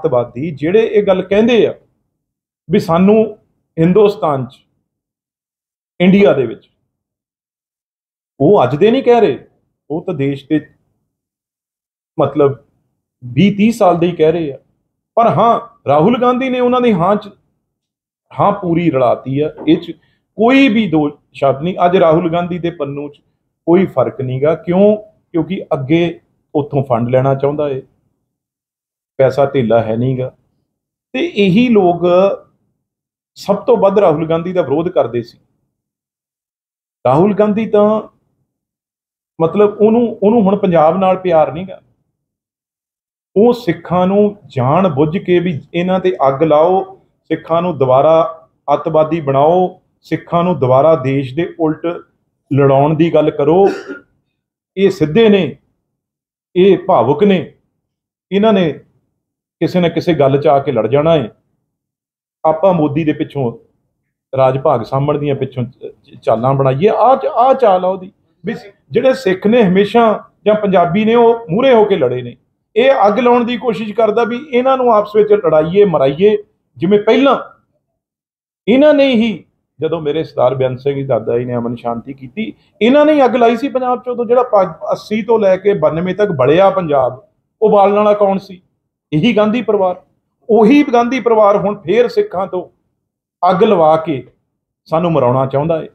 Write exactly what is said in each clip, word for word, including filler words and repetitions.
अतवादी ਜਿਹੜੇ ਇਹ ਗੱਲ ਕਹਿੰਦੇ ਆ ਵੀ ਸਾਨੂੰ ਹਿੰਦੁਸਤਾਨ 'ਚ ਇੰਡੀਆ ਦੇ ਵਿੱਚ ਉਹ ਅੱਜ ਦੇ ਨਹੀਂ ਕਹਿ ਰਹੇ, ਉਹ ਤਾਂ ਦੇਸ਼ ਦੇ मतलब बीस तीस साल ਦੇ ਹੀ ਕਹਿ ਰਹੇ ਆ। ਪਰ ਹਾਂ ਰਾਹੁਲ ਗਾਂਧੀ ਨੇ ਉਹਨਾਂ ਦੀ ਹਾਂ 'ਚ ਹਾਂ ਪੂਰੀ ਰਲਾਤੀ ਆ, ਇਹ 'ਚ ਕੋਈ ਵੀ ਦੋ ਸ਼ਬਦ ਨਹੀਂ। ਅੱਜ ਰਾਹੁਲ ਗਾਂਧੀ ਦੇ ਪੰਨੂ 'ਚ ਕੋਈ ਫਰਕ ਨਹੀਂਗਾ। ਕਿਉਂ? ਕਿਉਂਕਿ ਅੱਗੇ ਉੱਥੋਂ ਫੰਡ ਲੈਣਾ ਚਾਹੁੰਦਾ ਏ, ਪੈਸਾ ਧੇਲਾ ਹੈ ਨਹੀਂਗਾ। ਤੇ ਇਹੀ ਲੋਕ ਸਭ ਤੋਂ ਵੱਧ ਰਾਹੁਲ ਗਾਂਧੀ ਦਾ ਵਿਰੋਧ ਕਰਦੇ ਸੀ। ਰਾਹੁਲ ਗਾਂਧੀ ਤਾਂ ਮਤਲਬ ਉਹਨੂੰ ਉਹਨੂੰ ਹੁਣ ਪੰਜਾਬ ਨਾਲ ਪਿਆਰ ਨਹੀਂਗਾ। ਉਹ ਸਿੱਖਾਂ ਨੂੰ ਜਾਣ ਬੁੱਝ ਕੇ ਵੀ ਇਹਨਾਂ ਤੇ ਅੱਗ ਲਾਓ, ਸਿੱਖਾਂ ਨੂੰ ਦੁਬਾਰਾ ਅੱਤਵਾਦੀ ਬਣਾਓ, ਸਿੱਖਾਂ ਨੂੰ ਦੁਬਾਰਾ ਦੇਸ਼ ਦੇ ਉਲਟ ਲੜਾਉਣ ਦੀ ਗੱਲ ਕਰੋ। ਇਹ ਸਿੱਧੇ ਨੇ, ਇਹ ਭਾਵੁਕ ਨੇ, ਇਹਨਾਂ ਨੇ ਕਿਸੇ ਨਾ ਕਿਸੇ ਗੱਲ 'ਚ ਆ ਕੇ ਲੜ ਜਾਣਾ ਹੈ। ਆਪਾਂ ਮੋਦੀ ਦੇ ਪਿੱਛੋਂ ਰਾਜ ਭਾਗ ਸਾਂਭਣ ਦੀਆਂ ਪਿੱਛੋਂ ਚਾਲਾਂ ਬਣਾਈਏ। ਆਹ ਆਹ ਚਾਲ ਆ ਉਹਦੀ ਵੀ ਜਿਹੜੇ ਸਿੱਖ ਨੇ ਹਮੇਸ਼ਾ ਜਾਂ ਪੰਜਾਬੀ ਨੇ ਉਹ ਮੂਹਰੇ ਹੋ ਕੇ ਲੜੇ ਨੇ। ਇਹ ਅੱਗ ਲਾਉਣ ਦੀ ਕੋਸ਼ਿਸ਼ ਕਰਦਾ ਵੀ ਇਹਨਾਂ ਨੂੰ ਆਪਸ ਵਿੱਚ ਲੜਾਈਏ ਮਰਾਈਏ। ਜਿਵੇਂ ਪਹਿਲਾਂ ਇਹਨਾਂ ਨੇ ਹੀ ਜਦੋਂ ਮੇਰੇ ਸਰਦਾਰ ਬੇਅੰਤ ਸਿੰਘ ਜੀ ਦਾਦਾ ਜੀ ਨੇ ਅਮਨ ਸ਼ਾਂਤੀ ਕੀਤੀ, ਇਹਨਾਂ ਨੇ ਹੀ ਅੱਗ ਲਾਈ ਸੀ ਪੰਜਾਬ 'ਚ। ਉਦੋਂ ਜਿਹੜਾ ਅੱਸੀ ਤੋਂ ਲੈ ਕੇ ਬਾਨਵੇਂ ਤੱਕ ਬਲਿਆ ਪੰਜਾਬ, ਉਹ ਬਾਲਣ ਵਾਲਾ ਕੌਣ ਸੀ? ਇਹੀ ਗਾਂਧੀ ਪਰਿਵਾਰ। ਉਹੀ ਗਾਂਧੀ ਪਰਿਵਾਰ ਹੁਣ ਫੇਰ ਸਿੱਖਾਂ ਤੋਂ ਅੱਗ ਲਵਾ ਕੇ ਸਾਨੂੰ ਮਰਾਉਣਾ ਚਾਹੁੰਦਾ ਹੈ।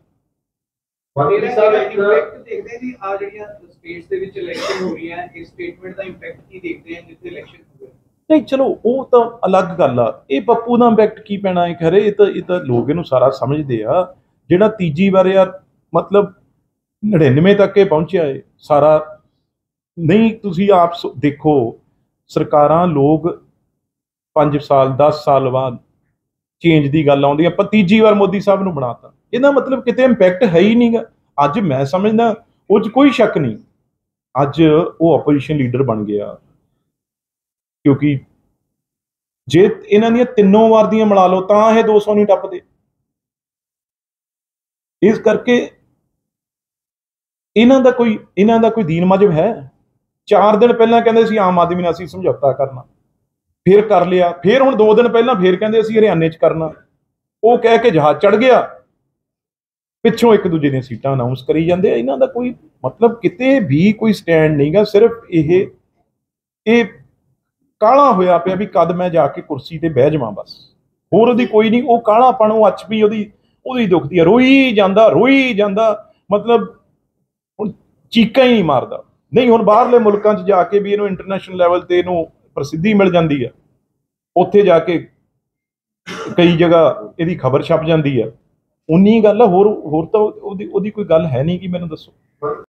नहीं चलो वो तो अलग गल आ, ये पप्पू का इंपैक्ट की पैना है खरे। ये तो ये तो लोग इनू सारा समझते आ। जिहड़ा तीजी बार यार मतलब नड़िनवे तक पहुंचा है सारा नहीं। तुसी आप देखो सरकारां लोग पांच साल दस साल बाद चेंज की गल आउंदी, आपां तीजी बार मोदी साहब नूं बनाता। इहदा मतलब किते इंपैक्ट है ही नहीं गा। अज मैं समझदा उस कोई शक नहीं, अज वो ओपोजिशन लीडर बन गया। क्योंकि जे इन्हां दियां तिन्नों वार दियां मिला लो तां ये दो सौ नहीं टपदे। इस करके इन्हां दा कोई इन्हां दा कोई दीन मजहब है? चार दिन पहलां कहंदे सी आम आदमी नाल असीं समझौता करना, फिर कर लिया, फिर हुण दो दिन पहलां फिर कहंदे असीं हरियाणे च करना। वो कह के जहाज चढ़ गया, पिछों एक दूजे दी सीटां अनाउंस करी जांदे। इन्हां दा कोई मतलब किते भी कोई स्टैंड नहीं गा। सिर्फ ये ये काला होया पिया भी कद मैं जाके कुर्सी ते बह जावां, बस होर ओहदी कोई नहीं। वो कालापन वो अच भी ओहदी ओहदी दुखदी है, रोई जांदा रोई जांदा, मतलब हुण चीकां ही नहीं मारदा। नहीं हुण बाहरले मुल्कां 'च जाके भी इहनूं इंटरनेशनल लैवल ते इहनूं प्रसिद्धि मिल जाती है, उत्थे जाके कई जगह इहदी खबर छप जाती है। उन्नी गल है, होर होर तां ओहदी ओहदी कोई गल है नहीं कि मैनूं दसो।